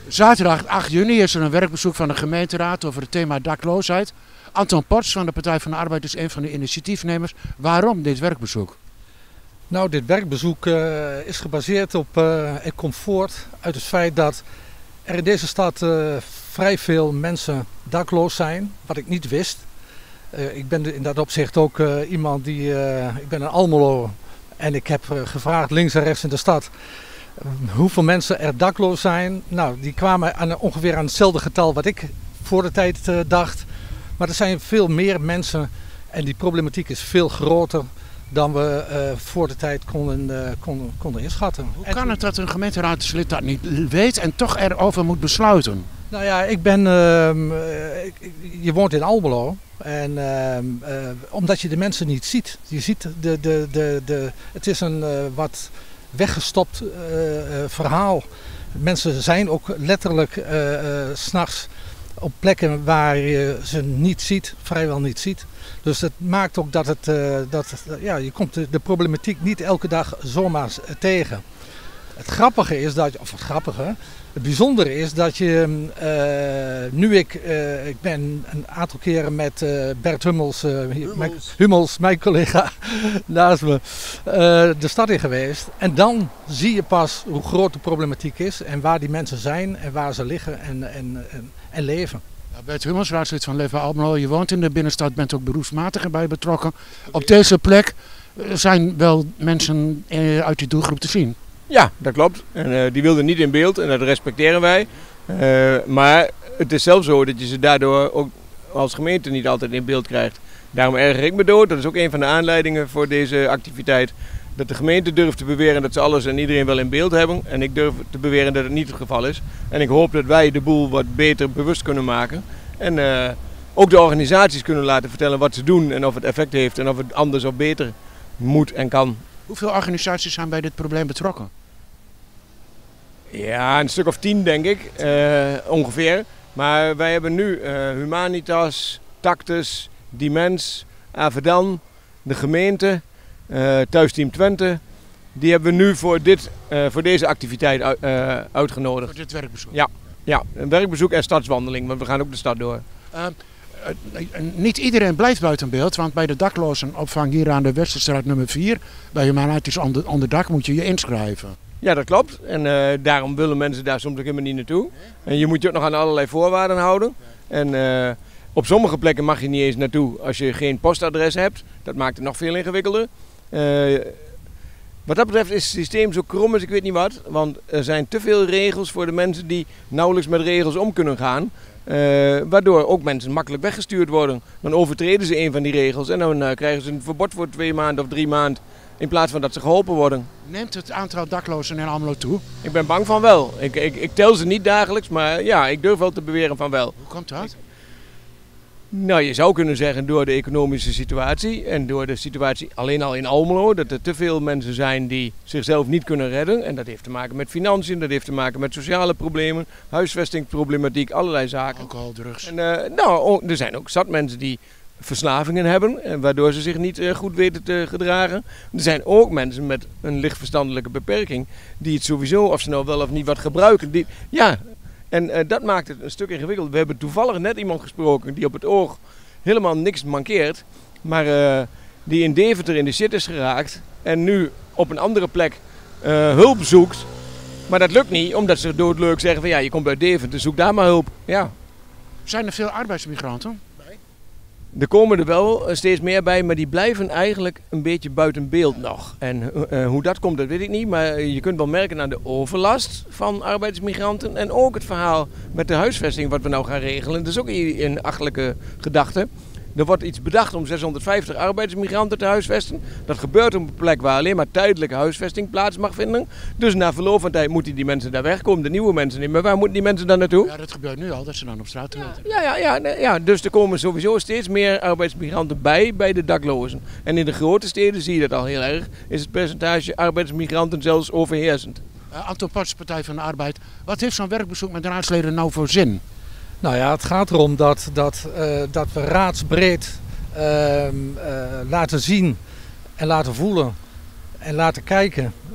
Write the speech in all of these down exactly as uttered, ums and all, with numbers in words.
Zaterdag acht juni is er een werkbezoek van de gemeenteraad over het thema dakloosheid. Anton Ports van de Partij van de Arbeid is een van de initiatiefnemers. Waarom dit werkbezoek? Nou, dit werkbezoek uh, is gebaseerd op uh, het comfort uit het feit dat er in deze stad uh, vrij veel mensen dakloos zijn, wat ik niet wist. Uh, ik ben in dat opzicht ook uh, iemand die, uh, ik ben een Almelo en ik heb uh, gevraagd links en rechts in de stad uh, hoeveel mensen er dakloos zijn. Nou, die kwamen aan, ongeveer aan hetzelfde getal wat ik voor de tijd uh, dacht. Maar er zijn veel meer mensen en die problematiek is veel groter dan we uh, voor de tijd konden, uh, konden, konden inschatten. Hoe kan het dat een gemeenteraadslid dat niet weet en toch erover moet besluiten? Nou ja, ik ben, uh, ik, je woont in Almelo en uh, uh, omdat je de mensen niet ziet. Je ziet de, de, de, de, het is een uh, wat weggestopt uh, uh, verhaal. Mensen zijn ook letterlijk uh, uh, 's nachts op plekken waar je ze niet ziet, vrijwel niet ziet. Dus dat maakt ook dat, het, uh, dat uh, ja, je komt de, de problematiek niet elke dag zomaar tegen. Het grappige is dat, of het grappige, het bijzondere is dat je, uh, nu ik, uh, ik ben een aantal keren met uh, Bert Hummels, uh, Hummels. Mijn, Hummels, mijn collega naast me, uh, de stad in geweest. En dan zie je pas hoe groot de problematiek is en waar die mensen zijn en waar ze liggen en, en, en, en leven. Ja, Bert Hummels, raadslid van Leven Almelo, je woont in de binnenstad, bent ook beroepsmatig erbij betrokken. Op deze plek zijn wel mensen uit die doelgroep te zien. Ja, dat klopt. En uh, die wilden niet in beeld en dat respecteren wij. Uh, maar het is zelfs zo dat je ze daardoor ook als gemeente niet altijd in beeld krijgt. Daarom erger ik me dood. Dat is ook een van de aanleidingen voor deze activiteit. Dat de gemeente durft te beweren dat ze alles en iedereen wel in beeld hebben. En ik durf te beweren dat het niet het geval is. En ik hoop dat wij de boel wat beter bewust kunnen maken. En uh, ook de organisaties kunnen laten vertellen wat ze doen en of het effect heeft en of het anders of beter moet en kan. Hoeveel organisaties zijn bij dit probleem betrokken? Ja, een stuk of tien denk ik, uh, ongeveer. Maar wij hebben nu uh, Humanitas, Tactus, Dimens, Avedan, de gemeente, uh, Thuisteam Twente. Die hebben we nu voor, dit, uh, voor deze activiteit uit, uh, uitgenodigd. Voor dit werkbezoek? Ja, ja, een werkbezoek en stadswandeling, want we gaan ook de stad door. Uh, uh, niet iedereen blijft buiten beeld, want bij de daklozenopvang hier aan de Westerstraat nummer vier, bij Humanitas onder, onderdak, moet je je inschrijven. Ja, dat klopt. En uh, daarom willen mensen daar soms ook helemaal niet naartoe. En je moet je ook nog aan allerlei voorwaarden houden. En uh, op sommige plekken mag je niet eens naartoe als je geen postadres hebt. Dat maakt het nog veel ingewikkelder. Uh, wat dat betreft is het systeem zo krom als ik weet niet wat. Want er zijn te veel regels voor de mensen die nauwelijks met regels om kunnen gaan. Uh, waardoor ook mensen makkelijk weggestuurd worden. Dan overtreden ze een van die regels en dan uh, krijgen ze een verbod voor twee maanden of drie maanden. In plaats van dat ze geholpen worden. Neemt het aantal daklozen in Almelo toe? Ik ben bang van wel. Ik, ik, ik tel ze niet dagelijks, maar ja, ik durf wel te beweren van wel. Hoe komt dat? Nou, je zou kunnen zeggen door de economische situatie en door de situatie alleen al in Almelo. Dat er te veel mensen zijn die zichzelf niet kunnen redden. En dat heeft te maken met financiën, dat heeft te maken met sociale problemen, huisvestingsproblematiek, allerlei zaken. Alcohol, drugs. En, uh, nou, er zijn ook zat mensen die verslavingen hebben, waardoor ze zich niet uh, goed weten te gedragen. Er zijn ook mensen met een licht verstandelijke beperking die het sowieso, of ze nou wel of niet wat gebruiken. Die, ja, en uh, dat maakt het een stuk ingewikkeld. We hebben toevallig net iemand gesproken die op het oog helemaal niks mankeert, maar uh, die in Deventer in de shit is geraakt en nu op een andere plek uh, hulp zoekt. Maar dat lukt niet, omdat ze doodleuk zeggen van ja, je komt uit Deventer, zoek daar maar hulp. Ja. Zijn er veel arbeidsmigranten? Er komen er wel steeds meer bij, maar die blijven eigenlijk een beetje buiten beeld nog. En uh, hoe dat komt, dat weet ik niet. Maar je kunt wel merken aan de overlast van arbeidsmigranten. En ook het verhaal met de huisvesting wat we nou gaan regelen. Dat is ook een achtelijke gedachte. Er wordt iets bedacht om zeshonderdvijftig arbeidsmigranten te huisvesten. Dat gebeurt op een plek waar alleen maar tijdelijke huisvesting plaats mag vinden. Dus na verloop van tijd moeten die mensen daar wegkomen, de nieuwe mensen niet. Maar waar moeten die mensen dan naartoe? Ja, dat gebeurt nu al, dat ze dan op straat treden. Ja, ja, ja, ja, ja, dus er komen sowieso steeds meer arbeidsmigranten bij, bij de daklozen. En in de grote steden zie je dat al heel erg, is het percentage arbeidsmigranten zelfs overheersend. Uh, Anton Ports, Partij van de Arbeid. Wat heeft zo'n werkbezoek met de raadsleden nou voor zin? Nou ja, het gaat erom dat, dat, uh, dat we raadsbreed uh, uh, laten zien en laten voelen en laten kijken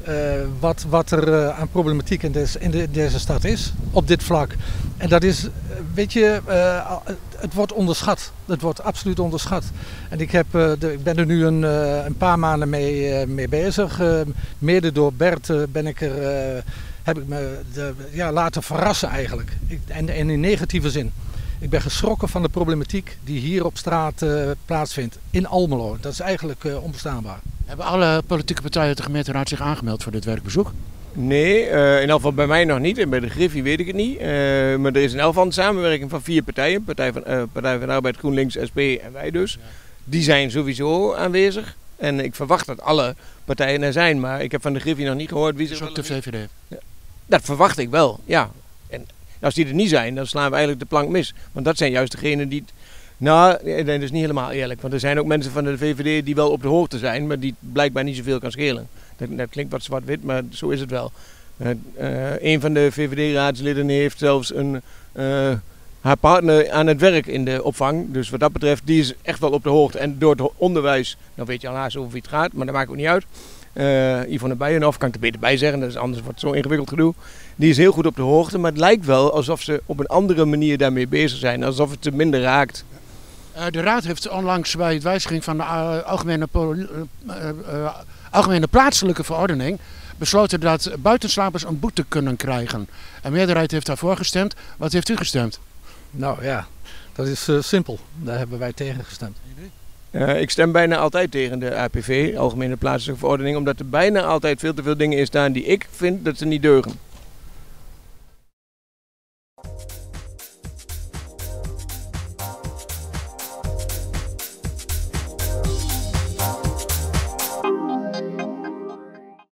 uh, wat, wat er uh, aan problematiek in, des, in, de, in deze stad is op dit vlak. En dat is, weet je, uh, het wordt onderschat. Het wordt absoluut onderschat. En ik, heb, uh, de, ik ben er nu een, uh, een paar maanden mee, uh, mee bezig. Uh, mede door Bert uh, ben ik er, uh, heb ik me de, ja, laten verrassen eigenlijk. Ik, en, en in negatieve zin. Ik ben geschrokken van de problematiek die hier op straat uh, plaatsvindt in Almelo. Dat is eigenlijk uh, onbestaanbaar. Hebben alle politieke partijen uit de gemeenteraad zich aangemeld voor dit werkbezoek? Nee, uh, in elk geval bij mij nog niet en bij de Griffie weet ik het niet. Uh, maar er is in elk geval een samenwerking van vier partijen. Partij van, uh, Partij van de Arbeid, GroenLinks, S P en wij dus. Die zijn sowieso aanwezig. En ik verwacht dat alle partijen er zijn. Maar ik heb van de Griffie nog niet gehoord wie ze... Dus ook de V V D? Ja. Dat verwacht ik wel, ja. En als die er niet zijn, dan slaan we eigenlijk de plank mis. Want dat zijn juist degenen die... Nou, dat is niet helemaal eerlijk. Want er zijn ook mensen van de V V D die wel op de hoogte zijn, maar die blijkbaar niet zoveel kan schelen. Dat, dat klinkt wat zwart-wit, maar zo is het wel. Uh, uh, een van de V V D-raadsleden heeft zelfs een, uh, haar partner aan het werk in de opvang. Dus wat dat betreft, die is echt wel op de hoogte. En door het onderwijs, nou weet je al haast over wie het gaat, maar dat maakt ook niet uit. Uh, Yvonne Bijenhoff, kan ik er beter bij zeggen, dat is anders wordt zo ingewikkeld gedoe. Die is heel goed op de hoogte, maar het lijkt wel alsof ze op een andere manier daarmee bezig zijn. Alsof het ze minder raakt. Uh, de Raad heeft onlangs bij het wijziging van de uh, algemene, uh, uh, algemene plaatselijke verordening besloten dat buitenslapers een boete kunnen krijgen. Een meerderheid heeft daarvoor gestemd. Wat heeft u gestemd? Nou ja, dat is uh, simpel. Daar hebben wij tegen gestemd. Uh, ik stem bijna altijd tegen de A P V, Algemene Plaatselijke Verordening, omdat er bijna altijd veel te veel dingen in staan die ik vind dat ze niet deugen.